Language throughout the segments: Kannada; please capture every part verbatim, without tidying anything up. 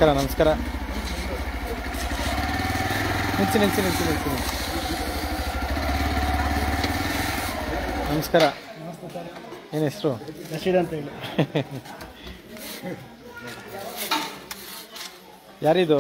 ನಮಸ್ಕಾರ ನಮಸ್ಕಾರ ನಿಲ್ಸಿ ನಿಲ್ಸಿ ನಿಲ್ಸಿ ನಿಲ್ಸಿ ನಮಸ್ಕಾರ. ಏನು ಹೆಸರು? ರಶೀದ್ ಅಂತ ಹೇಳಿ. ಯಾರಿದು?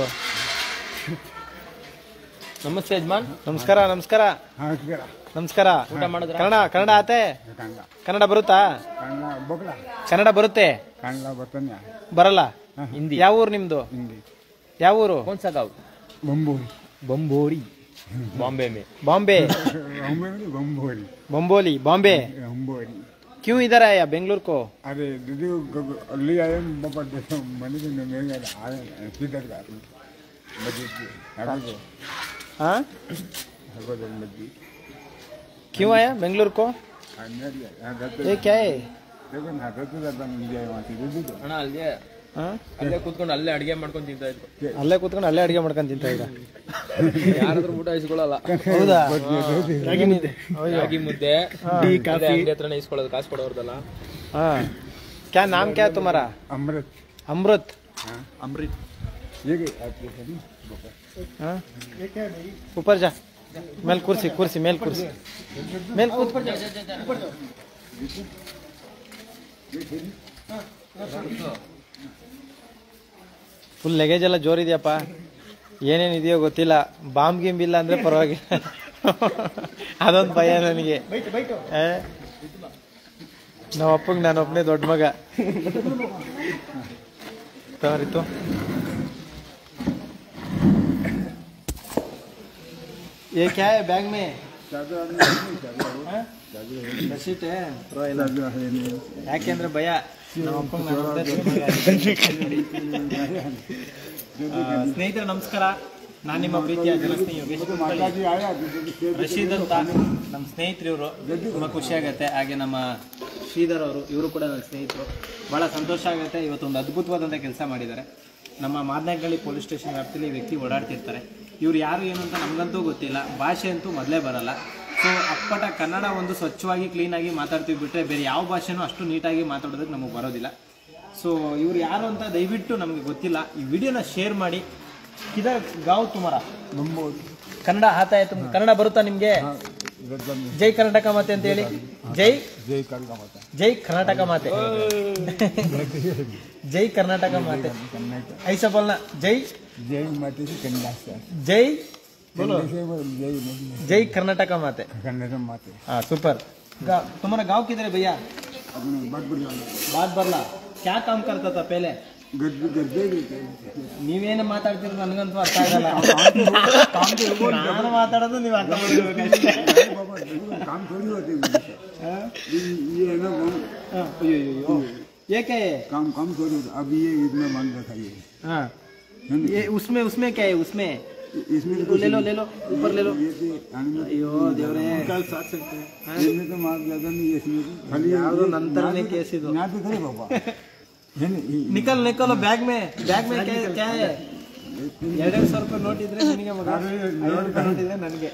ನಮಸ್ತೆ ಯಜಮಾನ್. ನಮಸ್ಕಾರ ನಮಸ್ಕಾರ ನಮಸ್ಕಾರ. ಊಟ ಮಾಡಿದ್ರ? ಕನ್ನಡ ಕನ್ನಡ ಆತೆ? ಕನ್ನಡ ಬರುತ್ತಾ? ಕನ್ನಡ ಬರುತ್ತೆ? ಬರಲ್ಲ? ಹಿಂದಿ. ಯಾವ ಊರು ನಿಮ್ದು? ಯಾವ ಊರು? कौन सा गाँव? बम्बोरी बम्बोरी बॉम्बे में. बॉम्बे बम्बोरी बम्बोली बॉम्बे. बम्बोरी क्यों इधर आया बेंगलुरु को? अरे दीदी ले आए बाबा मनी के नहीं आए किधर का मस्जिद हाँ मस्जिद क्यों आया बेंगलुरु को? ये क्या है? देखो ना तो जाता मुझे वहाँ से दीदी ಅಣ್ಣ ಅಲ್ಲೇ हाँ ಅಲ್ಲೇ ಕೂತ್ಕೊಂಡು ಅಲ್ಲೇ ಅಡಿಗೆ ಮಾಡ್ಕೊಂಡು ತಿಂತಾ ಇದ್ರು. ಅಲ್ಲೇ ಕೂತ್ಕೊಂಡು ಅಲ್ಲೇ ಅಡಿಗೆ ಮಾಡ್ಕೊಂಡು ತಿಂತ ಈಗ. ಯಾರಾದ್ರೂ ಊಟ ಇಸ್ಕೊಳ್ಳಲ್ಲ. ಹೌದಾ? ರಾಗಿ ಮುದ್ದೆ ರಾಗಿ ಮುದ್ದೆ ಟೀ ಕಾಫಿ ಅಂಗಡಿ ಹತ್ರನೇ ಇಸ್ಕೊಳ್ಳೋದು, ಕಾಸು ಕೊಡೋರ್ದಲ್ಲ. हाँ क्या नाम क्या है तुम्हारा? अमृत अमृत. ಅಮೃತ್. ये आपके सभी हाँ ऊपर जा. मेल कुर्सी कुर्सी मेल कुर्सी मेल कूद. ಫುಲ್ ಲಗೇಜ್ ಎಲ್ಲ ಜೋರಿದೆಯಪ್ಪ. ಏನೇನಿದೆಯೋ ಗೊತ್ತಿಲ್ಲ. ಬಾಂಬ್ ಗಿಂಬ್ ಇಲ್ಲ ಅಂದ್ರೆ ಪರವಾಗಿಲ್ಲ. ಅದೊಂದು ಭಯ ನನಗೆ. ನಮ್ಮ ಅಪ್ಪಗೆ ನಾನು ಒಬ್ಬನೇ ದೊಡ್ಡ ಮಗ. ತವರಿತು ये क्या है बैग में? रसीट है? ಯಾಕೆಂದ್ರೆ ಭಯ. ನಮ್ಮ ಅಪ್ಪಂಗೆ ನಾನು ಒಬ್ಬನೇ ದೊಡ್ಡ ಮಗ. ಸ್ನೇಹಿತರೆ ನಮಸ್ಕಾರ. ನಾನು ನಿಮ್ಮ ಪ್ರೀತಿಯ ಜನಸ್ನೇಹಿ ಯೋಗೇಶ್ ಕುಲಕರ್ಣಿ. ರಶೀದ್ ಅಂತ ನಮ್ಮ ಸ್ನೇಹಿತರು ಇವರು. ತುಂಬ ಖುಷಿ ಆಗುತ್ತೆ. ಹಾಗೆ ನಮ್ಮ ಶ್ರೀಧರ್ ಅವರು, ಇವರು ಕೂಡ ನನ್ನ ಸ್ನೇಹಿತರು. ಭಾಳ ಸಂತೋಷ ಆಗುತ್ತೆ. ಇವತ್ತೊಂದು ಅದ್ಭುತವಾದಂಥ ಕೆಲಸ ಮಾಡಿದ್ದಾರೆ. ನಮ್ಮ ಮಾದನಹಳ್ಳಿ ಪೊಲೀಸ್ ಸ್ಟೇಷನ್ ವ್ಯಾಪ್ತಿಯಲ್ಲಿ ಈ ವ್ಯಕ್ತಿ ಓಡಾಡ್ತಿರ್ತಾರೆ. ಇವ್ರು ಯಾರು ಏನು ಅಂತ ನಮಗಂತೂ ಗೊತ್ತಿಲ್ಲ. ಭಾಷೆ ಅಂತೂ ಮೊದಲೇ ಬರಲ್ಲ. ಸೊ ಅಪ್ಪಟ ಕನ್ನಡ ಒಂದು ಸ್ವಚ್ಛವಾಗಿ ಕ್ಲೀನಾಗಿ ಮಾತಾಡ್ತೀವಿ ಬಿಟ್ಟರೆ ಬೇರೆ ಯಾವ ಭಾಷೆನೂ ಅಷ್ಟು ನೀಟಾಗಿ ಮಾತಾಡೋದಕ್ಕೆ ನಮಗೆ ಬರೋದಿಲ್ಲ. ಸೊ ಇವ್ರು ಯಾರು ಅಂತ ದಯವಿಟ್ಟು ನಮಗೆ ಗೊತ್ತಿಲ್ಲ. ಈ ವಿಡಿಯೋನ ಶೇರ್ ಮಾಡಿ. ಕಿದರ್ ಗಾಂವ್ ತುಮಾರ? ಕನ್ನಡ ಆತಾ है तुम? ಕನ್ನಡ ಬರುತ್ತಾ ನಿಮಗೆ? ಜೈ ಕರ್ನಾಟಕ ಮಾತೆ ಅಂತ ಹೇಳಿ. ಜೈ जय कलका माता ಜೈ ಕರ್ನಾಟಕ ಮಾತೆ. ಜೈ ಕರ್ನಾಟಕ ಮಾತೆ ಐಸಾ ಬೋಲ್ನಾ. ಜೈ जय माता से कन्या से ಜೈ बोलो. जय जय कर्नाटक माते. कन्या माते. हाँ सुपर. गा- तुम्हारा गांव किधर है भैया? अपने बात बोल बात बरला. क्या काम करता था पहले? गद्दे गद्दे ನೀವೇನು ಮಾತಾಡ್ತೀರ ನನಗಂತೂ ಅರ್ಥ ಆಗಲ್ಲ. ನಾನು ಮಾತಾಡೋದು ನೀವು ಅರ್ಥ ಮಾಡ್ಕೋಬೇಕು. बाबा काम थोड़ी होते ये है ना ಅಯ್ಯೋ ಏಕೆ? काम काम थोड़ी होता. अब ये इतना मांग रखा ये हाँ ये उसमें उसमें क्या है? उसमें इसमें तो ले लो ले लो ऊपर ले लो. ये तो आने में ಅಯ್ಯೋ ದೇವ್ರೇ. इसमें तो मार ज्यादा नहीं है. इसमें खाली ಯಾವುದೋ ನಂತರನೇ ಕೇಸ್ ಇದು. यहाँ तो करे बाबा है ना ನಿಕಲ್ ನಿಕಲ್ ಬ್ಯಾಗ್ ಮೇ ಬ್ಯಾಗ್ ಮೇ ಕ್ಯಾ ಕ್ಯಾ है? ಎರಡೆರಡು ಸಾವಿರ ರೂಪಾಯಿ ನೋಟ್ ಇದ್ರೆ ನಿನಗೆ ಮಗ, ಐವತ್ತು ರೂಪಾಯಿ ನೋಟ್ ಇದ್ರೆ ನನಗೆ.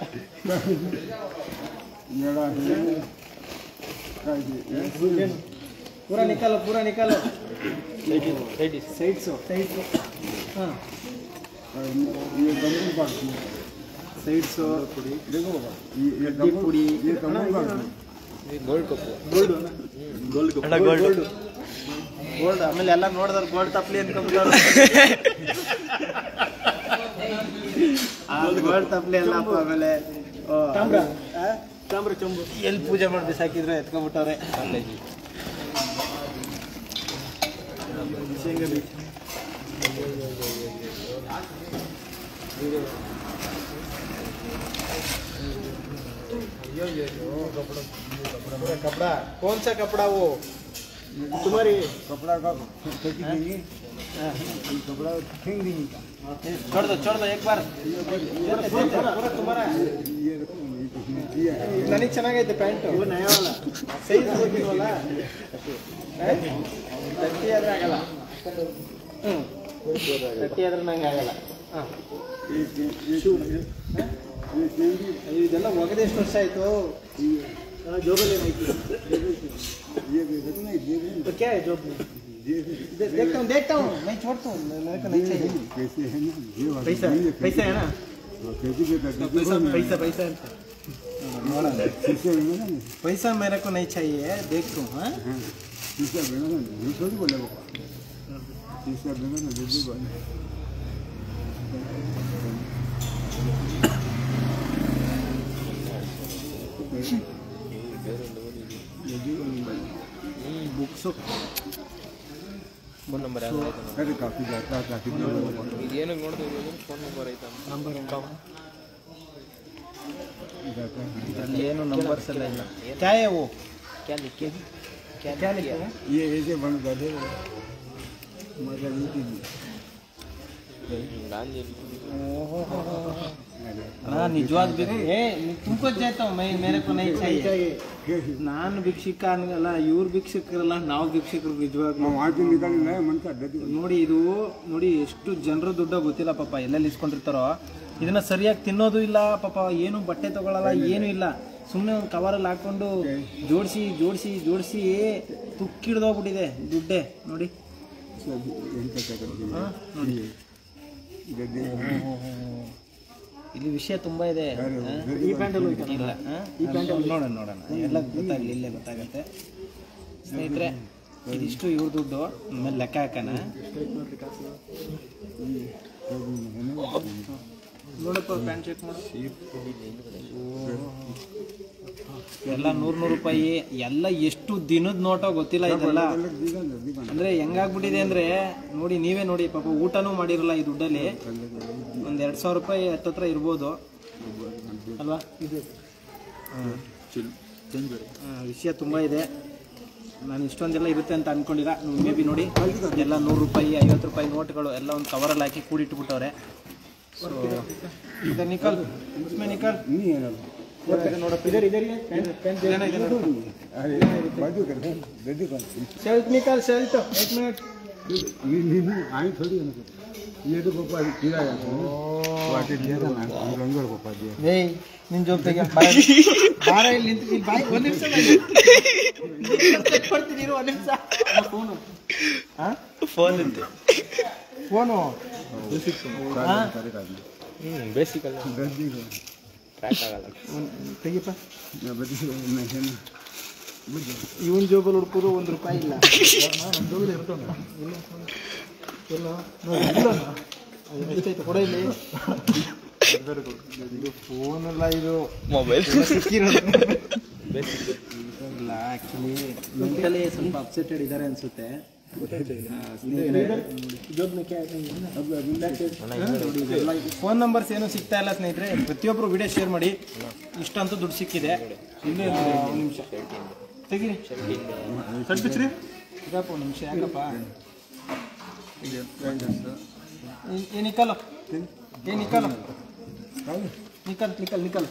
पूरा निकालो पूरा निकालो. साइड्स साइड्स हाँ ये गमल बाकी साइड्स देखो बाबा ये गड्डी पूरी. ये गमल बाकी ಗೋಲ್ಡ್ ಕಪ್ಪು. ಗೋಲ್ಡ್ ಗೋಲ್ಡ್ ಕಪ್ಪು. Gold gold. ಆಮೇಲೆ ಎಲ್ಲ ನೋಡಿದ್ರೆ ಗೋಲ್ಡ್ ತಪ್ಪಲಿ ಅನ್ಕೊಂಡ್ಬಿಟ್ಟವ್ರು. ಗೋಲ್ಡ್ ತಪ್ಪಲಿ ಎಲ್ಲಪ್ಪ. ಆಮೇಲೆ ತಾಮ್ರ ತಾಮ್ರ ಚಂಬು ಎಲ್ಲಿ ಪೂಜೆ ಮಾಡಿ ಬಿಸಾಕಿದ್ರೆ ಎತ್ಕೊಂಡ್ಬಿಟ್ಟವ್ರೆ. ಶೇಂಗಾ ಬೀಜ कपड़ा. कौन सा कपड़ा वो तुम्हारी? कपड़ा का फेंक देंगे कपड़ा फेंक देंगे छोड़ दो छोड़ दो एक बार. पूरा तुम्हारा ये देखो ये ನನಗೆ ಚೆನ್ನಾಗೈತೆ ಪ್ಯಾಂಟ್. ನಯ ವಾಲ ಸೈಜ್ ಹೋಗಿಲ್ವಲ್ಲ. ತರ್ಟಿ ಆದ್ರೆ ಆಗಲ್ಲ. ಹ್ಞೂ ತರ್ಟಿ ಆದ್ರೆ ನಂಗೆ ಆಗಲ್ಲ. ಹಾಂ ಇದೆಲ್ಲ ಒಗದೆ ಎಷ್ಟು ವರ್ಷ ಆಯಿತು? ಜೋಬಲ್ಲಿ ಏನೈತಿ? ये देखो ना ये तो क्या है जॉब में? देखता हूँ देखता हूँ नहीं छोड़ता हूँ मेरे को नहीं चाहिए कैसे है ना ये वाला पैसा पैसा है ना कैसे देता है पैसा पैसा पैसा शीशे में ना पैसा मेरे को नहीं चाहिए देख तू हाँ शीशा बिना ना ये थोड़ी बोले पापा शीशा बिना ना जल्दी बोले बुक्स ಫೋನ್ ನಂಬರ್ अरे काफी जाता है काफी ಏನು ನೋಡ್ತೀವಿ ಫೋನ್ ನಂಬರ್ ಐತಾ ನಂಬರ್ जाता है ಇದರಲ್ಲಿ ಏನು ನಂಬರ್ಸ್ ಎಲ್ಲ ಇಲ್ಲ क्या है वो क्या लिखे क्या क्या लिखे हैं ये ऐसे बन जाते मजा नहीं थी ಗಾಂಧಿ ना निजवाद भी ए तुमको चाहता हूँ मैं मेरे को नहीं चाहिए कैसे ನಾನು ಭಿಕ್ಷುಕ ಅನ್ನಲ್ಲ ಇವ್ರು ಭಿಕ್ಷುಕರಲ್ಲ ನಾವು ಭಿಕ್ಷುಕರು ನಿಜವಾಗ್ಲೂ ನಾವು ಆಚೆ ನಿಕಾಲಿಲ್ಲ ಮನ್ಸ ಅಡ್ಡದಿ ನೋಡಿ ಇದು ನೋಡಿ ಎಷ್ಟು ಜನರು ದುಡ್ಡು ಗೊತ್ತಿಲ್ಲ ಪಾಪ ಎಲ್ಲೆಲ್ಲಿ ಇಸ್ಕೊಂಡಿರ್ತಾರೋ ಇದನ್ನ ಸರಿಯಾಗಿ ತಿನ್ನೋದು ಇಲ್ಲ ಪಾಪ ಏನು ಬಟ್ಟೆ ತಗೊಳ್ಳಲ್ಲ ಏನು ಇಲ್ಲ ಸುಮ್ಮನೆ ಒಂದು ಕವರಲ್ಲಿ ಹಾಕೊಂಡು ಜೋಡಿಸಿ ಜೋಡಿಸಿ ಜೋಡಿಸಿ ತುಕ್ಕಿಡ್ದೋಗ್ಬಿಟ್ಟಿದೆ ದುಡ್ಡೇ ನೋಡಿ ಎಂತ ತಗೊಂಡು ನೋಡಿ ಗದ್ದೆ ಇಲ್ಲಿ ವಿಷಯ ತುಂಬಾ ಇದೆ ಈ ಪ್ಯಾಂಟಲ್ಲಿ ಇಲ್ಲ ಈ ಪ್ಯಾಂಟಲ್ಲಿ ನೋಡೋಣ ನೋಡೋಣ ಎಲ್ಲ ಗೊತ್ತಾಗಲಿ ಇಲ್ಲೇ ಗೊತ್ತಾಗತ್ತೆ ಸ್ನೇಹಿತರೆ ಇದಿಷ್ಟು ಇವ್ರ ದುಡ್ಡು ಆಮೇಲೆ ಲೆಕ್ಕ ಹಾಕೋಣ ನೋಡಪ್ಪ ಪ್ಯಾಂಟ್ ಚೆಕ್ ಮಾಡು ಎಲ್ಲ ನೂರು ನೂರು ರೂಪಾಯಿ ಎಲ್ಲ ಎಷ್ಟು ದಿನದ ನೋಟೋ ಗೊತ್ತಿಲ್ಲ ಇದೆಲ್ಲ ಅಂದ್ರೆ ಹೆಂಗಾಗ್ಬಿಟ್ಟಿದೆ ಅಂದ್ರೆ ನೋಡಿ ನೀವೇ ನೋಡಿ ಪಾಪ ಊಟನೂ ಮಾಡಿರಲ್ಲ ಈ ದುಡ್ಡಲ್ಲಿ ಒಂದ್ ಎರಡ್ ಸಾವಿರ ರೂಪಾಯಿ ಹತ್ತತ್ರ ಇರ್ಬೋದು ಅಲ್ವಾ ವಿಷಯ ತುಂಬಾ ಇದೆ ನಾನು ಇಷ್ಟೊಂದೆಲ್ಲ ಇರುತ್ತೆ ಅಂತ ಅನ್ಕೊಂಡಿಲ್ಲ ಮೇ ಬಿ ನೋಡಿ ಎಲ್ಲ ನೂರು ರೂಪಾಯಿ ಐವತ್ತು ರೂಪಾಯಿ ನೋಟ್ಗಳು ಎಲ್ಲ ಒಂದು ಕವರಲ್ಲಿ ಹಾಕಿ ಕೂಡಿಟ್ಬಿಟ್ಟವ್ರೆ इधर निकल उसमें निकल नहीं है ना इधर इधर ये पेन देना इधर अरे बाजू कर गद्दी कौन सेल्ट निकल सेल्ट एक मिनट ये नहीं आई थोड़ी है ना ये तो पापा किया है वाटे दिया था ना रंगर पापा दिया नहीं ನಿನ್ ಜೊತೆಗೆ ಬಾರ ಬಾರ ಇಲ್ಲಿ ನಿಂತು ಬಾಯ್ ಒಂದು ನಿಮಿಷ ಕೊಡ್ತೀನಿ ಇರು ಒಂದು ನಿಮಿಷ ಫೋನು ಹಾ ಫೋನ್ ಅಂತೆ ಫೋನು ಬೇಸಿಕ್ ಅಲ್ಲ गद्दी को ಟ್ರ್ಯಾಕ್ ಆಗಲ್ಲ ತೆಗಿಪ್ಪ ना बदी नहीं है ಇವನ್ ಜೋಬಲ್ಲಿ ಹುಡ್ಕೋದು ಒಂದು ರೂಪಾಯಿ ಇಲ್ಲ ನಮ್ಮ ಜೋಬಲ್ಲಿ ಇರ್ತೋಣ ಇಲ್ಲ ಇಲ್ಲ ಇಲ್ಲ ಎಷ್ಟೈತೆ ಕೊಡ ಇಲ್ಲಿ ಇದು ಫೋನ್ ಅಲ್ಲ ಇದು ಮೊಬೈಲ್ ಇಲ್ಲ ಆ್ಯಕ್ಚುಲಿ ಮೆಂಟಲಿ ಸ್ವಲ್ಪ ಅಪ್ಸೆಟೆಡ್ ಇದ್ದಾರೆ ಅನ್ಸುತ್ತೆ ಫೋನ್ ನಂಬರ್ಸ್ ಏನು ಸಿಗ್ತಾ ಇಲ್ಲ ಸ್ನೇಹಿತರೆ ಪ್ರತಿಯೊಬ್ಬರು ವಿಡಿಯೋ ಶೇರ್ ಮಾಡಿ ಇಷ್ಟಂತೂ ದುಡ್ಡು ಸಿಕ್ಕಿದೆ ಇಲ್ಲಿ ಒಂದು ನಿಮಿಷ ತೆಗೀರಿ ಸಡ್ಬಿಚ್ರಿ ಇದಪ್ಪ ಒಂದು ನಿಮಿಷ ಯಾಕಪ್ಪ ಏ ನಿಕಲ್ ಏ ನಿಕಲ್ ನಿಕಲ್ ನಿಕಲ್ ನಿಕಲ್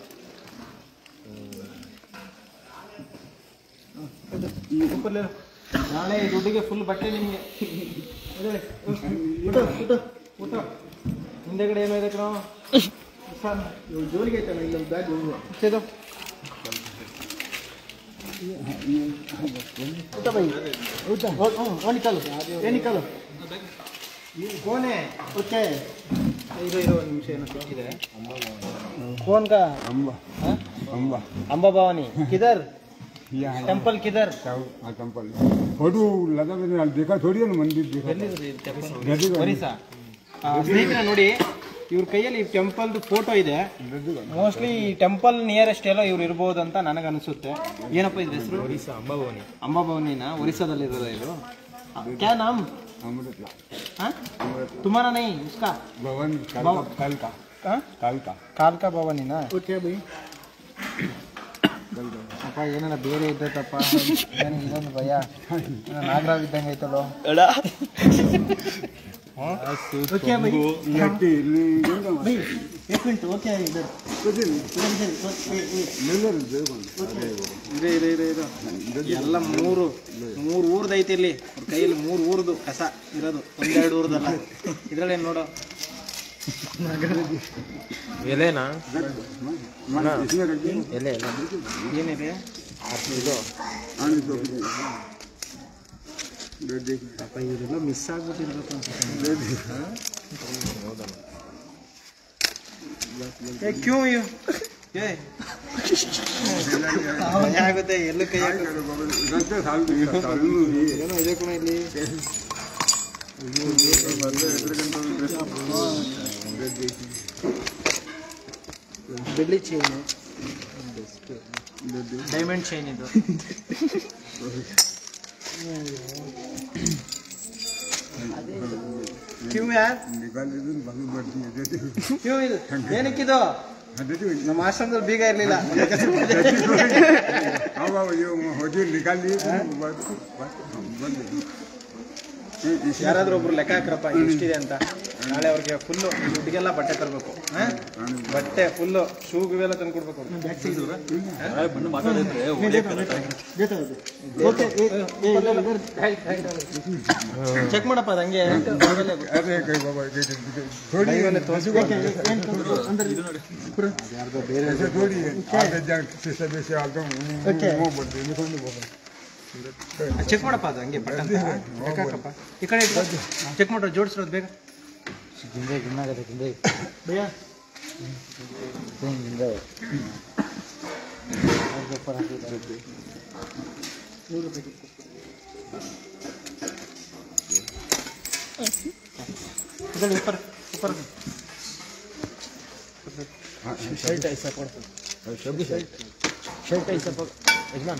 ऊपर ले ನಾಳೆ ಈ ದುಡ್ಡಿಗೆ ಫುಲ್ ಬಟ್ಟೆ ನಿಮಗೆ ಊಟ ಹಿಂದೆಗಡೆ ಏನೋ ಇದೆ ಕಣೋ ಜೋಲಿಗೆ ಐತಲ್ಲ ಇಲ್ಲ ಬ್ಯಾಗ್ ಇಚ್ಛೆದು ಊಟ ಬೈ ಊಟ ಹ್ಞೂ ನಿಕಲ್ ಏನಿಕಲ್ ಕೋನೆ ಓಕೆ ಇರೋ ಇರೋ ಒಂದು ನಿಮಿಷ ಏನೋ ಸಿಕ್ಕಿದೆ ಫೋನ್ ಕಾ अंबा अंबा अंबा भवानी किधर यहाँ टेंपल किधर हाँ टेंपल फोटो लगा मैंने देखा थोड़ी है ना मंदिर देखा गद्दी को ಒರಿಸ್ಸಾ ಸ್ನೇಹಿತರೆ ನೋಡಿ ಇವ್ರ ಕೈಯಲ್ಲಿ ಟೆಂಪಲ್ದು ಫೋಟೋ ಇದೆ ಮೋಸ್ಟ್ಲಿ ಈ ಟೆಂಪಲ್ ನಿಯರೆಸ್ಟ್ ಎಲ್ಲೋ ಇವ್ರು ಇರ್ಬೋದು ಅಂತ ನನಗೆ ಅನಿಸುತ್ತೆ ಏನಪ್ಪ ಇದ್ರ ಹೆಸರು ಒರಿಸ್ಸಾ ಅಂಬಾಭವನಿ ಅಂಬಾಭವನಿನ ಒರಿಸ್ಸಾದಲ್ಲಿ ಇರೋದು ಇದು ಕ್ಯಾ ನಾಮ್ अमृत हाँ तुम्हारा नहीं उसका भवन भव- काल का हाँ काल का ಕಾಲ್ಕಾ ಭವಾನಿನ ಓಕೆ ಬೈ ಅಪ್ಪ ಏನಾರ ಬೇರೆ ಇದ್ದತ್ತಪ್ಪ ಏನು ಇದೊಂದು ಭಯ ನಾಗರಾವ್ ಇದ್ದಂಗೆ ಐತಲ್ಲೋ ಓಕೆ ಬೈ लट्टी ಬೈ एक मिनट ಓಕೆ इधर ಇದೆ ಇದೆ ಇದೆ ಇದು ಎಲ್ಲ ಮೂರು ಮೂರು ಊರ್ದು ಐತಿ ಇಲ್ಲಿ ಅವ್ರ ಕೈಯಲ್ಲಿ ಮೂರು ಊರ್ದು ಕಸ ಇರೋದು ಒಂದೆರಡು ಊರ್ದಲ್ಲ ಇದ್ರಲ್ಲಿ ಏನು ನೋಡು ಎಲೆನಾ इसमें रख दिया ಎಲೆ ಎಲೆ ಏನಿದೆ ಇದು आने दो ಇವರೆಲ್ಲ ಮಿಸ್ ಆಗ್ಬಿಟ್ಟಿರ್ಬೇಕು ಕ್ಯೂ ಇವ್ ಆಗುತ್ತೆ ಎಲ್ಲೂ ಕೈ ಏನೋ ಇದೆ ಕೂಡ ಇಲ್ಲಿ ಬೆಳ್ಳಿ ಚೈನು ಡೈಮಂಡ್ ಚೈನ್ ಇದು ಕ್ಯೂ ಯಾರ್ ಕ್ಯೂ ಇದು ಏನಕ್ಕಿದು ನಮ್ಮ ಆಶ್ರಮದಲ್ಲಿ ಬೀಗ ಇರ್ಲಿಲ್ಲ ಯಾರಾದ್ರೂ ಒಬ್ರು ಲೆಕ್ಕ ಹಾಕ್ರಪ್ಪ ಎಷ್ಟಿದೆ ಅಂತ ನಾಳೆ ಅವ್ರಿಗೆ ಫುಲ್ಲು ದುಡ್ಡಿಗೆಲ್ಲ ಬಟ್ಟೆ ತರಬೇಕು ಬಟ್ಟೆ ಫುಲ್ಲು ಶೂಗೆಲ್ಲ ತಂದು ಕೊಡ್ಬೇಕು ಚೆಕ್ ಮಾಡಪ್ಪ ಅದು ಹಂಗೆ ಚೆಕ್ ಮಾಡಪ್ಪ ಅದು ಹಂಗೆ ಬಟ್ಟೆ ಲೆಕ್ಕ ಈ ಕಡೆ ಚೆಕ್ ಮಾಡ್ರೆ ಜೋಡಿಸ್ರೋದು ಬೇಗ ಗಿಂದೆ ಗಿನ್ನಾಗತ್ತೆ ಗಿಂದೆ ಭಯ್ಯ ಗಿಂದೆ ನೂರು ರೂಪಾಯಿ ಇದರಲ್ಲಿ ऊपर ऊपर शर्ट ऐसा पड़ता शर्ट शर्ट ऐसा पड़ यजमान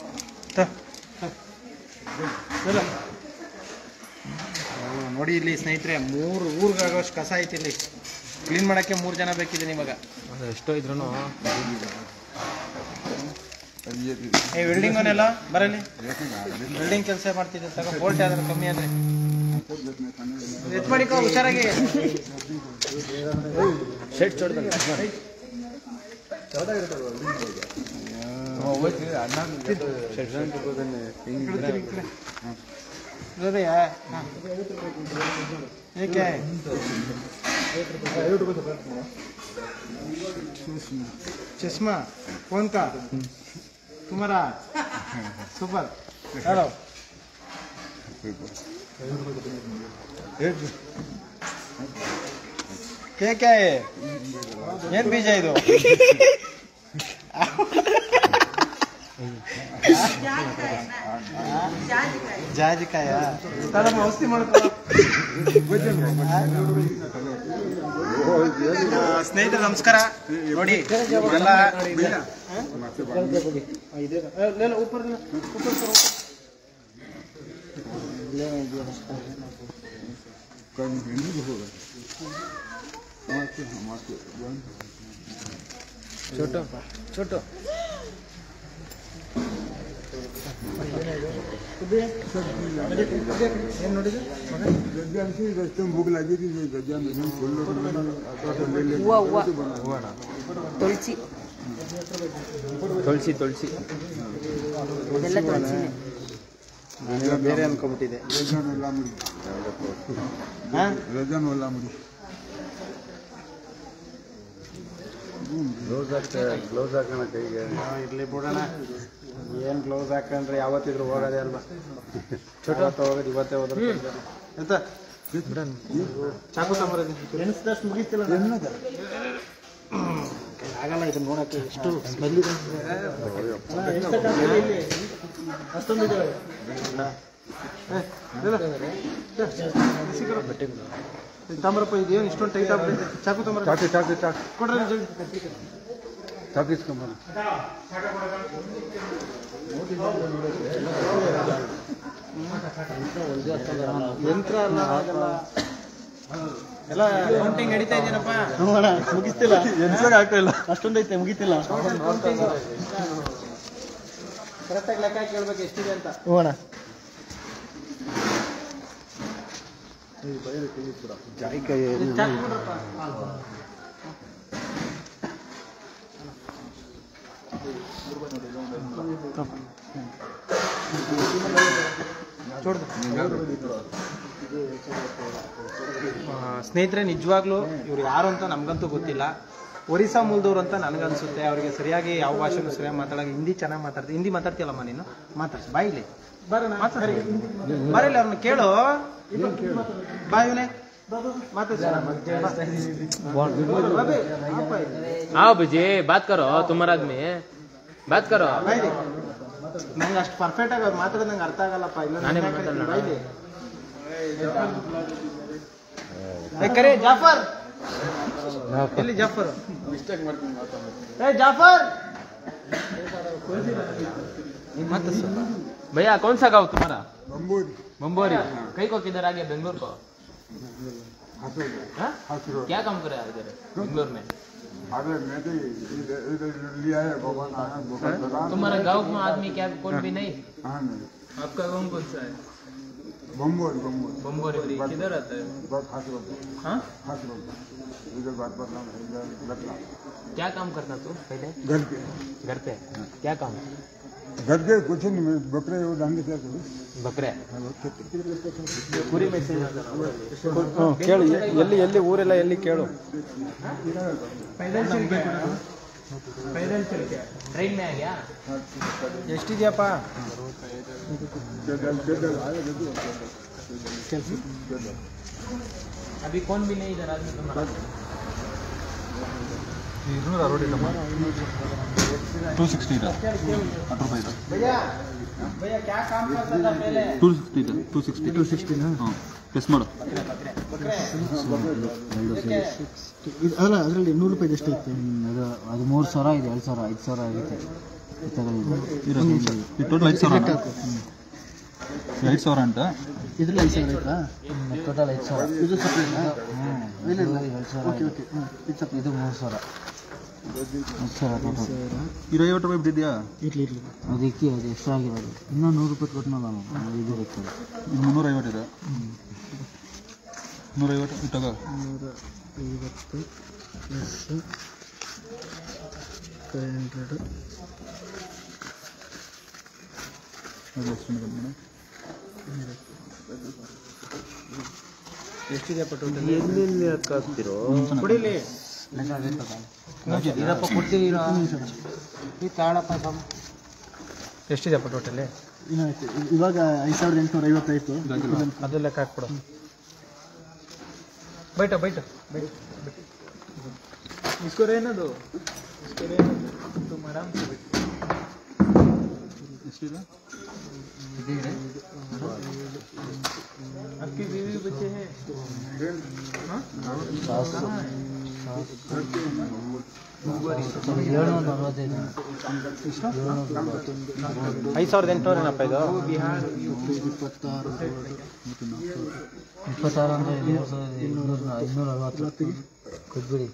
ನೋಡಿ ಇಲ್ಲಿ ಸ್ನೇಹಿತರೆ ಮೂರು ಊರಿಗಾಗೋಷ್ಟು ಕಸ ಐತಿ ಇಲ್ಲಿ ಕ್ಲೀನ್ ಮಾಡೋಕ್ಕೆ ಮೂರು ಜನ ಬೇಕಿದೆ ನಿಮಗೆ ಎಷ್ಟೋ ಇದ್ರೂ ಏ ವೆಲ್ಡಿಂಗ್ ಅವನೆಲ್ಲ ಬರಲಿ ವೆಲ್ಡಿಂಗ್ ಕೆಲಸ ಮಾಡ್ತಿದ್ದೆ ತಗೋ ಬೋಲ್ಟ್ ಯಾವ್ದಾರು ಕಮ್ಮಿ ಆದರೆ ಎತ್ ಮಾಡಿಕೋ ಹುಷಾರಾಗಿ ಶರ್ಟ್ ಚೋಡ್ದಲ್ಲ ये क्या है चश्मा कौन का तुम्हारा सुपर हेलो क्या क्या है ಏನ್ ಬೀಜ ಇದು ಜಾಜಿಕಾಯ ತಡಮ್ಮ ಔಷಧಿ ಮಾಡ್ಕೊ ಸ್ನೇಹಿತರೆ ನಮಸ್ಕಾರ ನೋಡಿ ಎಲ್ಲ छोटो छोटो ಏನು ನೋಡಿದ್ರೆ ಭೂಕ್ ಲಾಗಿದ್ದು ತುಳಸಿ ತುಳಸಿ ತುಳಸಿ ಇದೆಲ್ಲ ತುಳಸಿನೇ ನಾನೆಲ್ಲ ಬೇರೆ ಅನ್ಕೊಬಿಟ್ಟಿದೆ ರಜಾನ್ ಎಲ್ಲ ಮುಡಿ ರಜಾನ್ ಎಲ್ಲ ಮುಡಿ ಗ್ಲೌಸ್ ಹಾಕ ಗ್ಲೌಸ್ ಹಾಕೋಣ ಕೈಗೆ ಇರ್ಲಿ ಬಿಡೋಣ ಏನು ಗ್ಲೌಸ್ ಹಾಕೊಂಡ್ರೆ ಯಾವತ್ತಿದ್ರು ಹೋಗೋದೇ ಅಲ್ವಾ ಛೋಟ ಹೋಗೋದು ಇವತ್ತೇ ಹೋದ್ರೆ ಎಂತ ಚಾಕು ಸಾಂಬಾರು ಎನಿಸಿದಷ್ಟು ಮುಗೀತಿಲ್ಲ ಆಗಲ್ಲ ಇದು ನೋಡಕ್ಕೆ ಎಷ್ಟು ಸ್ಮೆಲ್ ಇದೆ ಅಷ್ಟೊಂದಿದೆ ತಾಮ್ರಪ್ಪ ಇದೇನು ಇಷ್ಟೊಂದು ಟೈಟ್ ಆಗ್ಬಿಟ್ಟಿದೆ ಚಾಕು ತಾಮ್ರ ಚಾಕು ಚಾಕು ಚಾಕು ಕೊಡ್ರಿ ಚಾಕು ಇಸ್ಕೊಂಬ ಯಂತ್ರ ಅಲ್ಲ ಆಗಲ್ಲ ಎಲ್ಲ ಕೌಂಟಿಂಗ್ ನಡೀತಾ ಇದೆಯೇನಪ್ಪ ಮುಗಿಸ್ತಿಲ್ಲ ಎನ್ಸರ್ ಆಗ್ತಾ ಇಲ್ಲ ಅಷ್ಟೊಂದೈತೆ ಮುಗಿತಿಲ್ಲ ಕರೆಕ್ಟಾಗಿ ಲೆಕ್ಕ ಕೇಳ್ಬೇಕು ಎಷ್ಟಿದೆ ಅಂತ ಹೋಗೋಣ ಸ್ನೇಹಿತರೆ ನಿಜವಾಗ್ಲೂ ಇವ್ರು ಯಾರು ಅಂತ ನಮಗಂತೂ ಗೊತ್ತಿಲ್ಲ. ಒರಿಸ್ಸಾ ಮೂಲದವ್ರು ಅಂತ ನನಗನ್ಸುತ್ತೆ. ಅವರಿಗೆ ಸರಿಯಾಗಿ ಯಾವ ಭಾಷೆನೂ ಸರಿಯಾಗಿ ಮಾತಾಡೋಕೆ ಹಿಂದಿ ಚೆನ್ನಾಗಿ ಮಾತಾಡ್ತೀವಿ. ಹಿಂದಿ ಮಾತಾಡ್ತೀಯಲ್ಲಮ್ಮ ನೀನು? ಮಾತಾಡ್ಸಿ ಬಾಯಿಲಿ ಬರಲ್ಲ ಅವ್ರನ್ನ ಕೇಳು ಬಾ ಇವನೇ आओ बजी बात करो तुम्हारा आदमी बात करो ನಂಗೆ ಅಷ್ಟು ಪರ್ಫೆಕ್ಟ್ ಆಗಿ ಅವ್ರು ಮಾತಾಡೋದು ನಂಗೆ ಅರ್ಥ ಆಗಲ್ಲಪ್ಪ ಇಲ್ಲ ನಾನೇ ಮಾತಾಡೋಣ. ಕರೆ ಜಾಫರ್ ಎಲ್ಲಿ ಜಾಫರ್ ಏ ಜಾಫರ್ भैया कौन सा गाँव तुम्हारा बम्बोरी बम्बोरी कई को किधर आ गया बेंगलोर को हाँ? हाथी क्या काम करे इधर बेंगलोर में अरे मैं तो इधर इधर लिया है भगवान आया भगवान तुम्हारा गाँव में आदमी क्या कोई भी नहीं हाँ नहीं आपका गाँव कौन सा है बम्बोरी बम्बोरी बम्बोरी किधर आता है बस हाथी बम्बो हाँ हाथी बम्बो इधर बात बदला इधर बदला क्या काम करता तू पहले घर के घर पे क्या काम घर के कुछ नहीं मैं बकरे वो डांगे क्या करूँ बकरे ಕುರಿ ಮೆಸೇಜ್ ಕೇಳು ಎಲ್ಲಿ ಎಲ್ಲಿ ಊರೆಲ್ಲ ಎಲ್ಲಿ ಕೇಳು ट्रेन में आ गया ಎಷ್ಟಿದೆಯಪ್ಪ अभी कौन भी नहीं इधर आदमी तुम्हारा टू सिक्सटी इधर आठ रुपये इधर भैया भैया क्या काम करता था पहले टू सिक्सटी इधर टू सिक्सटी टू सिक्सटी ಹಾಂ ಪ್ರೆಸ್ ಮಾಡು ಅಲ್ಲ ಅದರಲ್ಲಿ ನೂರು ರೂಪಾಯಿ ಎಷ್ಟು ಐತೆ ಅದು ಅದು ಮೂರು ಸಾವಿರ ಇದೆ ಎರಡು ಸಾವಿರ ಐದು ಸಾವಿರ ಆಗುತ್ತೆ ಇದು ಟೋಟಲ್ ಐದು ಸಾವಿರ ಐದು ಸಾವಿರ ಅಂತ ಇದ್ರಲ್ಲಿ ಐದು ಸಾವಿರ ಆಯ್ತಾ ಟೋಟಲ್ ಐದು ಸಾವಿರ ಇದು ಸಪ್ರೇಟಾ ಇಲ್ಲ ಇಲ್ಲ ಎರಡು ಸಾವಿರ ಓಕೆ ಓಕೆ ಇದು ಸಪ್ ಇದು ಮೂರು ಸಾವಿರ ಐದು ಸಾವಿರ ಟೋಟಲ್ ಇದು ಐವತ್ತು ರೂಪಾಯಿ ಬಿಟ್ಟಿದ್ಯಾ ಇರಲಿ ಇರಲಿ ಅದಕ್ಕೆ ಅದು ಎಕ್ಸ್ಟ್ರಾ ಆಗಿರೋದು ಇನ್ನೂ ನೂರು ರೂಪಾಯಿ ಕೊಟ್ಟನಲ್ಲ ನಾನು ಇದು ಬೇಕಾದ್ರೆ ಇದು ಮುನ್ನೂರೈವತ್ತು ಇದೆ ನೂರೈವತ್ತು ಇದು ತಗೋ ನೂರ ಐವತ್ತು ಪ್ಲಸ್ ಫೈವ್ ಹಂಡ್ರೆಡ್ ಅದು ಎಷ್ಟು ಮೇಡಮ್ ಎಷ್ಟಿದೆಯಪ್ಪ ಟೋಟಲ್ ಎಲ್ಲೆಲ್ಲಿ ಹಾಕ್ತಿರೋ ಕುಡಿಲಿ ಇದಪ್ಪ ಕೊಡ್ತೀವಿ ಈ ತಾಳಪ್ಪ ಎಷ್ಟಿದೆಯಪ್ಪ ಟೋಟಲ್ ಇನ್ನಾಯ್ತು ಇವಾಗ ಐದು ಸಾವಿರದ ಎಂಟುನೂರ ಐವತ್ತಾಯ್ತು ಅದು ಲೆಕ್ಕ ಹಾಕ್ಬಿಡು ಬೈಟ ಬೈಟ ಬೈಟ ಇಸ್ಕೋರ ಏನದು ಇಸ್ಕೋರ ಏನದು ಆರಾಮ್ ಎಷ್ಟಿದೆ आपके बीवी बच्चे हैं ಏಳ್ನೂರ ನಲವತ್ತೈದು ಐದು ಸಾವಿರದ ಎಂಟುನೂರ ಏನಪ್ಪ ಇದು ಇಪ್ಪತ್ತಾರು ಇಪ್ಪತ್ತಾರು ಅಂದರೆ ಮೂರು ಸಾವಿರದ ಇನ್ನೂರ ಐನೂರ ಅರವತ್ತು ಕೊಟ್ಬಿಡಿ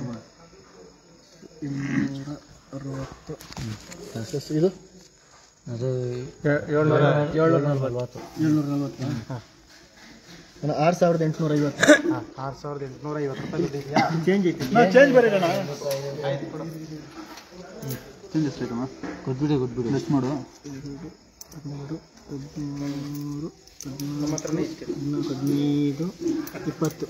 ಇನ್ನೂರ ಅರವತ್ತು ಇದು ಅದು ಏಳ್ನೂರ ಏಳ್ನೂರ ನಲ್ವತ್ತು ಏಳ್ನೂರ ನಲ್ವತ್ತು ಆರು ಸಾವಿರದ ಎಂಟುನೂರ ಐವತ್ತು ಆರು ಸಾವಿರದ ಎಂಟುನೂರ ಐವತ್ತು ರೂಪಾಯಿ ಇದೆಯಾ ಚೇಂಜ್ ಐತಿ ಚೇಂಜ್ ಬರೀಲ್ಲ ಚೇಂಜ್ ಎಷ್ಟಾಯ್ತಮ್ಮ ಕೊಟ್ಬಿಡಿ ಕೊಟ್ಬಿಡಿ ಲಿಸ್ಟ್ ಮಾಡು ಹದಿಮೂರು ಹದಿಮೂರು ಹದಿನಾಲ್ಕು ಹದಿನೈದು ಇಪ್ಪತ್ತು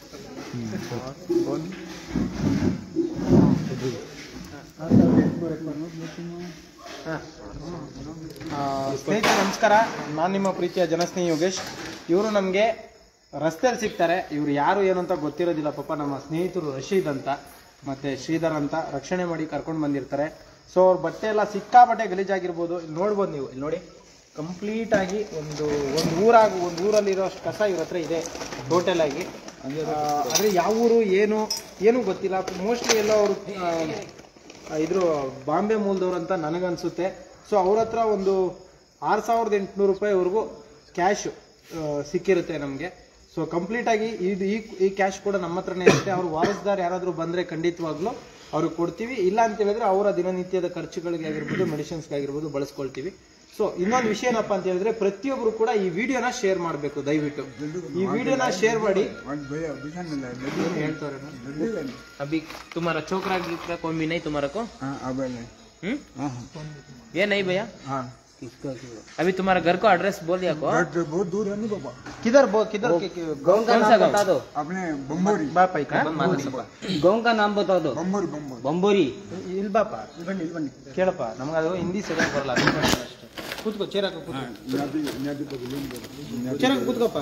ಸ್ನೇಹಿತರೆ ನಮಸ್ಕಾರ, ನಾನು ನಿಮ್ಮ ಪ್ರೀತಿಯ ಜನಸ್ನೇಹಿ ಯೋಗೇಶ್. ಇವರು ನಮಗೆ ರಸ್ತೆಯಲ್ಲಿ ಸಿಗ್ತಾರೆ. ಇವರು ಯಾರು ಏನು ಅಂತ ಗೊತ್ತಿರೋದಿಲ್ಲ ಪಾಪ. ನಮ್ಮ ಸ್ನೇಹಿತರು ರಶೀದ್ ಅಂತ ಮತ್ತು ಶ್ರೀಧರ್ ಅಂತ ರಕ್ಷಣೆ ಮಾಡಿ ಕರ್ಕೊಂಡು ಬಂದಿರ್ತಾರೆ. ಸೊ ಅವ್ರ ಬಟ್ಟೆ ಎಲ್ಲ ಸಿಕ್ಕಾಬಟ್ಟೆ ಗಲೀಜಾಗಿರ್ಬೋದು. ಇಲ್ಲಿ ನೋಡ್ಬೋದು ನೀವು, ಇಲ್ಲಿ ನೋಡಿ ಕಂಪ್ಲೀಟಾಗಿ ಒಂದು ಒಂದು ಊರಾಗ ಒಂದು ಊರಲ್ಲಿರೋ ಅಷ್ಟು ಕಸ ಇವ್ರ ಹತ್ರ ಇದೆ ಟೋಟಲ್ ಆಗಿ. ಆದರೆ ಯಾವ ಊರು ಏನು ಏನೂ ಗೊತ್ತಿಲ್ಲ. ಮೋಸ್ಟ್ಲಿ ಎಲ್ಲ ಅವರು ಇದ್ರ ಬಾಂಬೆ ಮೂಲದವ್ರು ಅಂತ ನನಗನ್ಸುತ್ತೆ. ಸೊ ಅವ್ರ ಹತ್ರ ಒಂದು ಆರು ಸಾವಿರದ ಎಂಟುನೂರು ರೂಪಾಯಿವರೆಗೂ ಕ್ಯಾಶ್ ಸಿಕ್ಕಿರುತ್ತೆ ನಮಗೆ. ಸೊ ಕಂಪ್ಲೀಟಾಗಿ ಇದು ಈ ಈ ಕ್ಯಾಶ್ ಕೂಡ ನಮ್ಮ ಹತ್ರನೇ ಇರುತ್ತೆ. ಅವ್ರು ವಾರಸ್ದಾರ್ ಯಾರಾದರೂ ಬಂದರೆ ಖಂಡಿತವಾಗ್ಲೂ ಅವ್ರಿಗೆ ಕೊಡ್ತೀವಿ. ಇಲ್ಲ ಅಂತ ಹೇಳಿದ್ರೆ ಅವರ ದಿನನಿತ್ಯದ ಖರ್ಚುಗಳಿಗೆ ಆಗಿರ್ಬೋದು, ಮೆಡಿಸಿನ್ಸ್ಗೆ ಆಗಿರ್ಬೋದು ಬಳಸ್ಕೊಳ್ತೀವಿ. ಸೊ ಇನ್ನೊಂದು ವಿಷಯ ಏನಪ್ಪ ಅಂತ ಹೇಳಿದ್ರೆ, ಪ್ರತಿಯೊಬ್ಬರು ಕೂಡ ಈ ವಿಡಿಯೋನ ಶೇರ್ ಮಾಡಬೇಕು. ದಯವಿಟ್ಟು ಈ ವಿಡಿಯೋನ ಶೇರ್ ಮಾಡಿ. ಹೇಳ್ತಾರೆ अभी तुम्हारा छोकरा गिकरा कोई भी नहीं तुम्हारा को? हाँ अब नहीं हम्म? हाँ ये नहीं भैया, हाँ अभी तुम्हारा घर को एड्रेस बोल दिया को? बट बहुत दूर है ना बाबा. किधर बो किधर कौन सा गाँव? अपने बम्बोरी ಬಾಪ ಈ ಕಡೆ. गाँव का नाम बता दो. बम्बोरी बम्बोरी बम्बोरी. ಇಲ್ಲಿ ಬಾಪ, ಇಲ್ಲಿ ಬನ್ನಿ ಇಲ್ಲಿ ಬನ್ನಿ ಕೇಳಪ್ಪ. ನಮ್ಗೆ ಅದು ಹಿಂದಿ ಸರಿಯಾಗಿ ಬರಲ್ಲ, ಅದು ಅಷ್ಟೇ. ಕೂತ್ಕೋ ಚೇರ್ ಹಾಕೋ ಕೂತ್ಕೋ न्यादी न्यादी पकड़ें बरो ಚೇರ್ ಹಾಕೋ ಕೂತ್ಕೋಪ್ಪ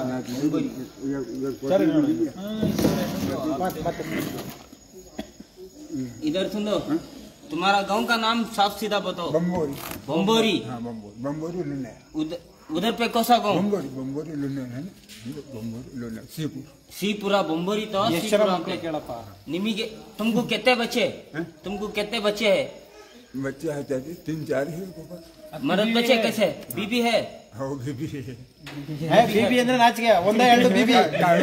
इधर सुन लो तुम्हारा गांव का नाम साफ सीधा बताओ बम्बोरी बम्बोरी हाँ बम्बोरी बम्बोरी लुने उधर उधर पे कौन सा गांव बम्बोरी बम्बोरी लुने है बम्बोरी लुने सीपुर सीपुरा बम्बोरी तो ಎಷ್ಟು ಜನ सीपुरा ಮಕ್ಕಳು ಕೇಳಪ್ಪ निमिगे तुमको कितने बच्चे तुमको कितने बच्चे है बच्चे है चाची तीन चार ही पापा मर्द बच्चे कैसे बीबी है हाँ बीबी है ಏ ಬಿಬಿ ಅಂದ್ರೆ ನಾಚಿಕೆ ಒಂದೇ ಎರಡು ಬಿಬಿ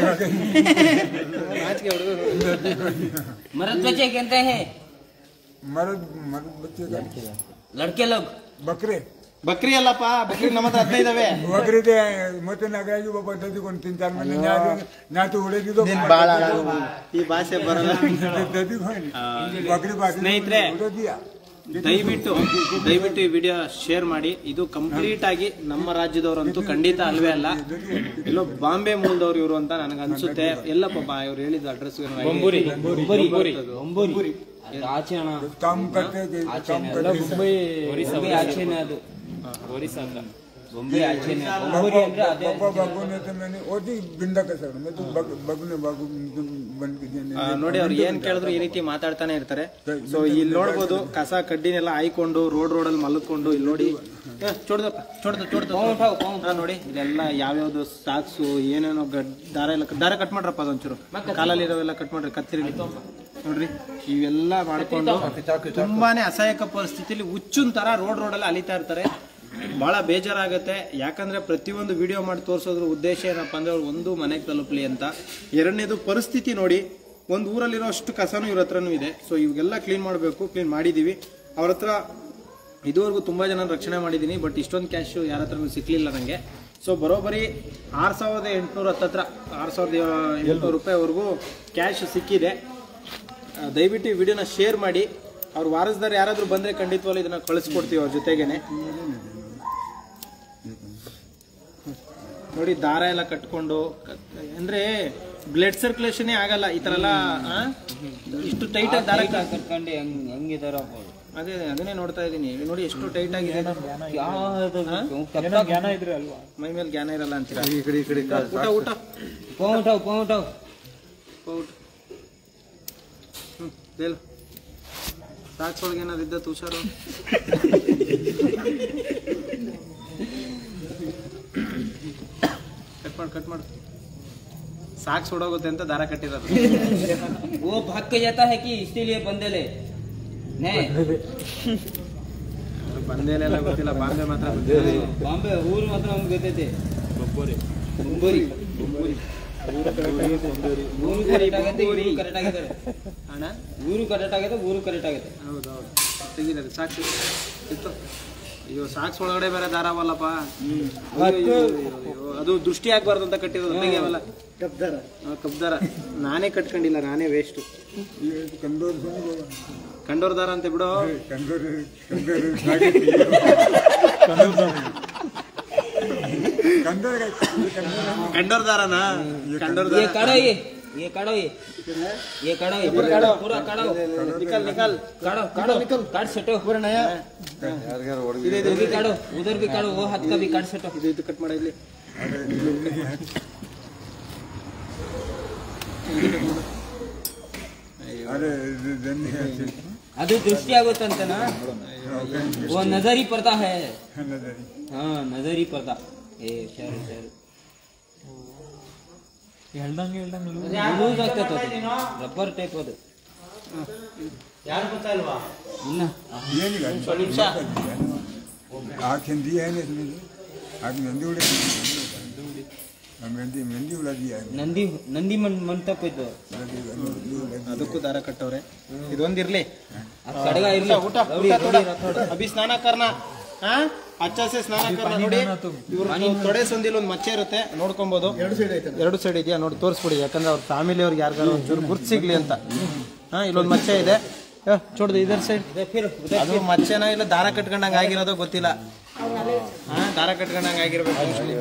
ನಾಚಿಕೆ ಹುಡುಗರು मर्द बच्चे कहते हैं मर्द मर्द बच्चे का लड़के लोग बकरे ಬಕ್ರಿ ಅಲ್ಲಪ್ಪ ಬಕ್ರಿ ನಮ್ಮ ಹತ್ರ ಹದಿನೈದು ಇದಾವೆ बकरे ते ಮತ್ತೆ ನಗರಾಜು ಬಾಬಾ ದದಿ ಕೊಂಡು तीन चार महीने ना ना तो उड़ेगी तो ನಿನ್ ಬಾಳ ಈ ಭಾಷೆ ಬರಲ್ಲ ददी कोई बकरी बाकी ಸ್ನೇಹಿತರೆ उड़ा दिया ದಯವಿಟ್ಟು ದಯವಿಟ್ಟು ಈ ವಿಡಿಯೋ ಶೇರ್ ಮಾಡಿ. ಇದು ಕಂಪ್ಲೀಟ್ ಆಗಿ ನಮ್ಮ ರಾಜ್ಯದವರಂತೂ ಖಂಡಿತ ಅಲ್ವೇ ಅಲ್ಲ, ಎಲ್ಲೋ ಬಾಂಬೆ ಮೂಲದವ್ರು ಇವರು ಅಂತ ನನಗೆ ಅನ್ಸುತ್ತೆ. ಎಲ್ಲಪ್ಪ ಬಾ ಇವ್ರು ಹೇಳಿದ ಅಡ್ರೆಸ್ बम्बोरी बम्बोरी ಆಚೆ ಅಣ್ಣ काम करते काम करते ಮುಂಬೈ ಬೊಂಬೆ ಆಚೆನೆ ಅದು ಒರಿಸ್ಸಾ ಅಂತ ಬೊಂಬೆ ಆಚೆನೆ ಬೊಂಬೋರಿ ಅಂದ್ರೆ ಅದೇ पापा बाबू ने तो मैंने और भी बिंदा का सर मैं तो बाबू ने बाबू बन के देने ನೋಡಿ ಅವ್ರು ಏನ್ ಕೇಳಿದ್ರು ಈ ರೀತಿ ಮಾತಾಡ್ತಾನೆ ಇರ್ತಾರೆ. ಸೊ ಇಲ್ಲಿ ನೋಡ್ಬೋದು ಕಸ ಕಡ್ಡಿನೆಲ್ಲ ಹಾಯ್ಕೊಂಡು ರೋಡ್ ರೋಡಲ್ಲಿ ಮಲ್ಕೊಂಡು ಇಲ್ಲಿ ನೋಡಿ ಚೋಡ್ದಪ್ಪ ಚೋಡ್ದ ಚೋಡ್ದ ನೋಡಿ ಇಲ್ಲೆಲ್ಲ ಯಾವ್ಯಾವ್ದು ಸಾಕ್ಸು ಏನೇನೋ ಗಡ್ ದಾರ ಎಲ್ಲ ದಾರ ಕಟ್ ಮಾಡ್ರಪ್ಪ ಅದೊಂಚೂರು ಕಾಲಲ್ಲಿ ಇರೋವೆಲ್ಲ ಕಟ್ ಮಾಡ್ರಿ ಕತ್ತಿರಿ ನೋಡ್ರಿ ಇವೆಲ್ಲ ಮಾಡ್ಕೊಂಡು ತುಂಬಾನೇ ಅಸಹಾಯಕ ಪರಿಸ್ಥಿತಿಯಲ್ಲಿ ಹುಚ್ಚುನ್ ತರ ರೋಡ್ ರೋಡಲ್ಲಿ ಅಲಿತಾ ಇರ್ತಾರೆ. ಬಹಳ ಬೇಜಾರಾಗುತ್ತೆ. ಯಾಕಂದ್ರೆ ಪ್ರತಿಯೊಂದು ವಿಡಿಯೋ ಮಾಡಿ ತೋರಿಸೋದ್ರ ಉದ್ದೇಶ ಏನಪ್ಪ ಅಂದ್ರೆ ಅವ್ರು ಒಂದು ಮನೆಗೆ ತಲುಪಲಿ ಅಂತ. ಎರಡನೇದು ಪರಿಸ್ಥಿತಿ ನೋಡಿ, ಒಂದು ಊರಲ್ಲಿರೋ ಅಷ್ಟು ಕಸನೂ ಇವ್ರ ಹತ್ರನೂ ಇದೆ. ಸೊ ಇವೆಲ್ಲ ಕ್ಲೀನ್ ಮಾಡಬೇಕು, ಕ್ಲೀನ್ ಮಾಡಿದ್ದೀವಿ. ಅವ್ರ ಹತ್ರ ಇದುವರೆಗೂ ತುಂಬ ಜನ ರಕ್ಷಣೆ ಮಾಡಿದ್ದೀನಿ, ಬಟ್ ಇಷ್ಟೊಂದು ಕ್ಯಾಶು ಯಾರ ಹತ್ರನೂ ಸಿಕ್ಕಲಿಲ್ಲ ನನಗೆ. ಸೊ ಬರೋಬ್ಬರಿ ಆರು ಸಾವಿರದ ಎಂಟುನೂರ ಹತ್ತತ್ರ ಆರು ಸಾವಿರದ ಎಂಟುನೂರು ರೂಪಾಯಿವರೆಗೂ ಕ್ಯಾಶ್ ಸಿಕ್ಕಿದೆ. ದಯವಿಟ್ಟು ಈ ವಿಡಿಯೋನ ಶೇರ್ ಮಾಡಿ. ಅವ್ರು ವಾರಸ್ದಾರ ಯಾರಾದರೂ ಬಂದರೆ ಖಂಡಿತವಾಗ್ಲೂ ಇದನ್ನು ಕಳಿಸ್ಕೊಡ್ತೀವಿ ಅವ್ರ ಜೊತೆಗೇನೆ. ನೋಡಿ ದಾರ ಎಲ್ಲ ಕಟ್ಕೊಂಡು ಅಂದ್ರೆ ಬ್ಲಡ್ ಸರ್ಕ್ಯುಲೇಷನ್ ಆಗಲ್ಲ ಈ ತರ ಎಲ್ಲ ಇಷ್ಟು ಟೈಟ್ ಆಗಿ ದಾರ ಕಟ್ಕೊಂಡು ಹೆಂಗ್ ಹೆಂಗಿದಾರ ಅದೇ ಅದನ್ನೇ ನೋಡ್ತಾ ಇದ್ದೀನಿ. ನೋಡಿ ಎಷ್ಟು ಟೈಟ್ ಆಗಿದೆ. ಜ್ಞಾನ ಇದ್ರೆ ಅಲ್ವಾ, ಮೈ ಮೇಲೆ ಜ್ಞಾನ ಇರಲ್ಲ ಅಂತೀರಾ? ಊಟ ಊಟ ಪೌಂಟಾವ್ ಪೌಂಟಾವ್ ಊಟ ಹ್ಮ್ ಹೇಳು. ಸಾಕ್ಸೊಳಗೆ ಏನಾದ್ರು ಇದ್ದ ತುಷಾರು ಕಟ್ ಮಾಡಿ ಕಟ್ ಮಾಡಿ ಸಾಕ್ಸ್ ಹೊಡೋಗುತ್ತೆ ಅಂತ ದಾರ ಕಟ್ಟಿರೋದು. वो भाग के जाता है कि इसीलिए बंदे ले नहीं ಬಂದೇಲೆಲ್ಲ ಗೊತ್ತಿಲ್ಲ, ಬಾಂಬೆ ಮಾತ್ರ ಬಾಂಬೆ ಊರು ಮಾತ್ರ ನಮ್ಗೆ ಗೊತ್ತೈತೆ. ಬೊಂಬೋರಿ ಬೊಂಬೋರಿ ಊರು ಕರೆಕ್ಟ್ ಆಗೈತೆ, ಊರು ಕರೆಕ್ಟ್ ಆಗೈತೆ ಅಣ್ಣ. ಊರು ಕರೆಕ್ಟ್ ಆಗೈತೆ, ಊರು ಕರೆಕ್ಟ್ ಆಗೈತೆ. ಹೌದು ಹೌದು ತೆಗಿದ್ದಾರೆ ಸಾಕ್ಸ್ ಇತ್ತು. ಅಯ್ಯೋ ಸಾಕ್ಸ್ ಒಳಗಡೆ ಬೇರೆ ದಾರ ಅವಲ್ಲಪ್ಪ. ಅದು ದೃಷ್ಟಿ ಆಗ್ಬಾರ್ದು ಅಂತ ಕಟ್ಟಿರೋದು. ಅವೆಲ್ಲ ಕಬ್ದಾರ ನಾನೇ ಕಟ್ಕೊಂಡಿಲ್ಲ, ನಾನೇ ವೇಸ್ಟ್. कंदोर ಕಂಡೋರ್ ದಾರ ಅಂತ ಬಿಡು. कंदोर कंदोर कंदोर ಕಂಡೋರ್ ದಾರನಾ? ಕಂಡೋರ್ ये ದಾರ काढ़ो, ये ये काढ़ो, ये ये काढ़ो, ये पूरा काढ़ो, पूरा काढ़ो, निकल निकल काढ़ो काढ़ो काट सटो पूरा नया इधर भी काढ़ो, उधर भी काढ़ो, वो हाथ का भी काट सटो. ಇದು ಇದು ಕಟ್ ಮಾಡ ಇಲ್ಲಿ. अरे धन्य ಅದು ದೃಷ್ಟಿ ಆಗುತ್ತಂತನ. वो नजरी पर्दा है. हाँ नजरी पर्दा. ए शहर शहर ಹೇಳ್ದಂಗೆ ಹೇಳ್ದಂಗೆ ಲೂಸ್ ಆಗ್ತೈತೆ ಅದು, ರಬ್ಬರ್ ಟೈಪ್ ಅದು. ಯಾರು ಗೊತ್ತಾಲ್ವಾ? ಇನ್ನ ಏನಿಲ್ಲ ನಿಮಿಷ आँख हिंदी है ना इसमें, आँख मेहंदी उड़े, मेहंदी मेहंदी उड़ा दिया, ನಂದಿ ನಂದಿ ಮನ್ ಮಂಟಪ ಇದು. ಅದಕ್ಕೂ ದಾರ ಕಟ್ಟವ್ರೆ. ಇದೊಂದಿರ್ಲಿ. ಅದು ಕಡಗ ಇರ್ಲಿ. ಊಟ ಊಟ ತೋಡ. ಅಭಿ ಸ್ನಾನ ಕರ್ನ ಹಾ ಅಚ್ಚ ಸೆ ಸ್ನಾನ ಕರ್ನ. ನೋಡಿ ಇವ್ರು ತೊಡೆ ಸಂದಿಲ್ ಒಂದು ಮಚ್ಚೆ ಇರುತ್ತೆ, ನೋಡ್ಕೊಬಹುದು. ಎರಡು ಸೈಡ್ ಇದೆಯಾ ನೋಡಿ ತೋರಿಸ್ಬಿಡಿ, ಯಾಕಂದ್ರೆ ಅವ್ರ ಫ್ಯಾಮಿಲಿ ಅವ್ರಿಗೆ ಯಾರಿಗಾರು ಒಂಚೂರು ಗುರ್ತು ಸಿಗ್ಲಿ ಅಂತ. ಹಾ ಇಲ್ಲೊಂದು ಮಚ್ಚೆ ಇದೆ ಚೋಡ್ದು ಇದರ ಸೈಡ್. ಅದು ಮಚ್ಚೆನ ಇಲ್ಲ ದಾರ ಕಟ್ಕೊಂಡಂಗೆ ಆಗಿರೋದು ಗೊತ್ತಿಲ್ಲ. ಹಾ ದಾರ ಕಟ್ಕೊಂಡಂಗೆ ಆಗಿರ್ಬೇಕು.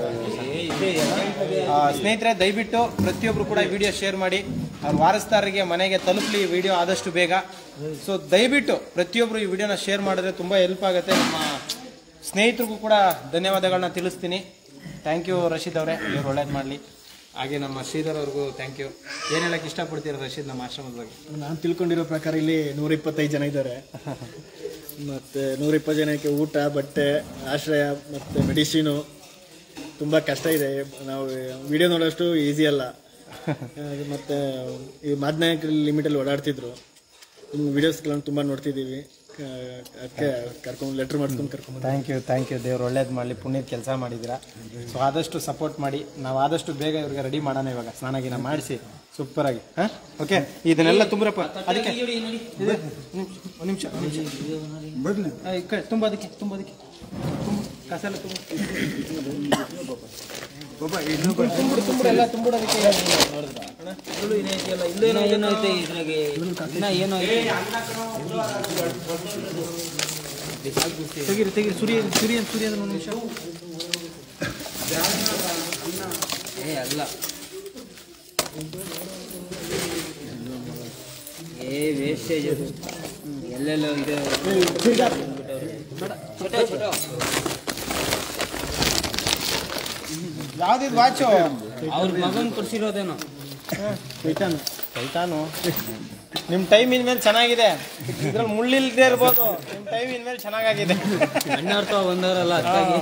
ಸ್ನೇಹಿತರೆ ದಯವಿಟ್ಟು ಪ್ರತಿಯೊಬ್ರು ಕೂಡ ಈ ವಿಡಿಯೋ ಶೇರ್ ಮಾಡಿ. ಅವ್ರ ವಾರಸ್ದಾರರಿಗೆ ಮನೆಗೆ ತಲುಪಲಿ ಈ ವಿಡಿಯೋ ಆದಷ್ಟು ಬೇಗ. ಸೊ ದಯವಿಟ್ಟು ಪ್ರತಿಯೊಬ್ರು ಈ ವಿಡಿಯೋನ ಶೇರ್ ಮಾಡಿದ್ರೆ ತುಂಬಾ ಹೆಲ್ಪ್ ಆಗುತ್ತೆ. ನಮ್ಮ ಸ್ನೇಹಿತರಿಗೂ ಕೂಡ ಧನ್ಯವಾದಗಳನ್ನ ತಿಳಿಸ್ತೀನಿ. ಥ್ಯಾಂಕ್ ಯು ರಶೀದ್ ಅವರೇ, ಇವ್ರು ಒಳ್ಳೇದು ಮಾಡಲಿ. ಹಾಗೆ ನಮ್ಮ ಶ್ರೀಧರ್ ಅವ್ರಿಗೂ ಥ್ಯಾಂಕ್ ಯು. ಏನು ಹೇಳಕ್ಕೆ ಇಷ್ಟಪಡ್ತೀರಾ ರಶೀದ್ ನಮ್ಮ ಆಶ್ರಮದ ಬಗ್ಗೆ? ನಾನು ತಿಳ್ಕೊಂಡಿರೋ ಪ್ರಕಾರ ಇಲ್ಲಿ ನೂರ ಇಪ್ಪತ್ತೈದು ಜನ ಇದ್ದಾರೆ. ಮತ್ತು ನೂರಿಪ್ಪತ್ತು ಜನಕ್ಕೆ ಊಟ, ಬಟ್ಟೆ, ಆಶ್ರಯ ಮತ್ತು ಮೆಡಿಸಿನು ತುಂಬ ಕಷ್ಟ ಇದೆ. ನಾವು ವಿಡಿಯೋ ನೋಡೋಷ್ಟು ಈಸಿ ಅಲ್ಲ. ಮತ್ತು ಈ ಮಾದನಾಯಕ ಲಿಮಿಟಲ್ಲಿ ಓಡಾಡ್ತಿದ್ರು. ನಿಮ್ಮ ವೀಡಿಯೋಸ್ಗಳನ್ನು ತುಂಬ ನೋಡ್ತಿದ್ದೀವಿ. ಅದಕ್ಕೆ ಕರ್ಕೊಂಡು ಲೆಟ್ರ್ ಮಾಡ್ಕೊಂಡು ಕರ್ಕೊಂಡು ಥ್ಯಾಂಕ್ ಯು ಥ್ಯಾಂಕ್ ಯು ದೇವ್ರು ಒಳ್ಳೇದು ಮಾಡಲಿ, ಪುಣ್ಯದ ಕೆಲಸ ಮಾಡಿದ್ದೀರಾ. ಸೊ ಆದಷ್ಟು ಸಪೋರ್ಟ್ ಮಾಡಿ, ನಾವು ಆದಷ್ಟು ಬೇಗ ಇವ್ರಿಗೆ ರೆಡಿ ಮಾಡೋಣ. ಇವಾಗ ಸ್ನಾನ ಗಿನ ಮಾಡಿಸಿ ಸೂಪರಾಗಿ. ಹಾಂ ಓಕೆ, ಇದನ್ನೆಲ್ಲ ತುಂಬ್ರಪ್ಪ. ಅದಕ್ಕೆ ಒಂದು ನಿಮಿಷ ಒಂದು ನಿಮಿಷ ಬನ್ನಿ ಈ ಕಡೆ ತುಂಬೋದಕ್ಕೆ ತುಂಬೋದಕ್ಕೆ ತುಂಬ ಕಸೆಲ್ಲ ತುಂಬ ತುಂಬಿಡು ತುಂಬಿಡು ಎಲ್ಲ ತುಂಬಿಡೋದಕ್ಕೆ ಇನ್ನ ಏನೋ ಐತೆ ಇದ್ರಾಗೆ, ಇನ್ನ ಏನೋ ಐತೆ. ತೆಗೀರಿ ತೆಗೀರಿ ಸೂರ್ಯ ಸೂರ್ಯ ಸೂರ್ಯ ಒಂದು ನಿಮಿಷ. ಏ ಅಲ್ಲ, ಏ ವೇಸ್ಟೇಜ್ ಅದು ಎಲ್ಲೆಲ್ಲೋ ಇದೆ. ಛೋಟೋ ಛೋಟೋ ಯಾವ್ದಿದ್ ವಾಚು? ಅವ್ರ ಮಗನ್ ಕೊಡ್ಸಿರೋದೇನೋ. ಟೈಟಾನು ಟೈಟಾನು ನಿಮ್ಮ ಟೈಮ್ ಇನ್ಮೇಲೆ ಚೆನ್ನಾಗಿದೆ. ಇದ್ರಲ್ಲಿ ಮುಳ್ಳಿಲ್ದೇ ಇರ್ಬೋದು, ನಿಮ್ಮ ಟೈಮ್ ಇನ್ಮೇಲೆ ಚೆನ್ನಾಗಾಗಿದೆ. ಅಣ್ಣವ್ರ ತಾವ ಬಂದವರಲ್ಲ ಅದಕ್ಕಾಗಿ.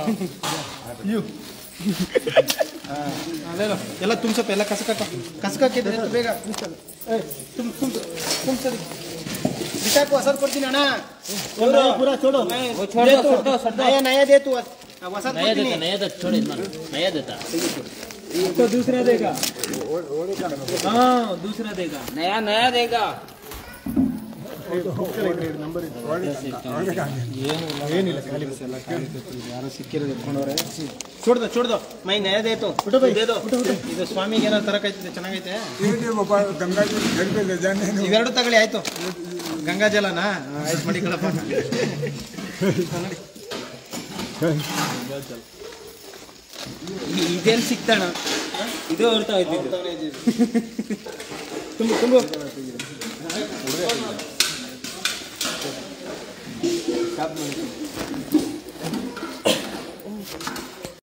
ಅದೇನೋ ಎಲ್ಲ ತುಂಬ್ಸಪ್ಪ, ಎಲ್ಲ ಕಸಕ ಕಸಕಿದ್ರೆ ಬೇಗ ತುಂಬ ತುಂಬ ತುಂಬ್ಸದಿ ಬಿಸಾಕು. ಹೊಸದು ಕೊಡ್ತೀನಿ ಅಣ್ಣ. ಪೂರ ಚೋಡು ನಯ ನಯ ದೇತು ಹೊಸದು ಕೊಡ್ತೀನಿ. तो दूसरा देगा, हाँ दूसरा देगा, नया नया देगा. ಏನಿಲ್ಲ ಖಾಲಿ ಬಸ್ ಎಲ್ಲ ಖಾಲಿ. ಯಾರೋ ಸಿಕ್ಕಿರೋದು ಎತ್ಕೊಂಡವ್ರೆ. ಚೋಡ್ದು ಚೋಡ್ದು ಮೈ ನಯ ದೇತು ದೇದು. ಇದು ಸ್ವಾಮಿಗೆ ಏನಾದ್ರು ತರಕೈತಿದೆ, ಚೆನ್ನಾಗೈತೆ. ಗಂಗಾಜಿ ಇವೆರಡು ತಗೊಳ್ಳಿ ಆಯ್ತು. ಗಂಗಾಜಲನಾ? ಆಯ್ತು ಮಡಿಕಳಪ್ಪ. ಇದೇನು ಸಿಕ್ತಾಣ, ಇದು ಹೊರ್ತಾ ಹೋಯ್ತಿದ್ದು. ತುಂಬ ತುಂಬ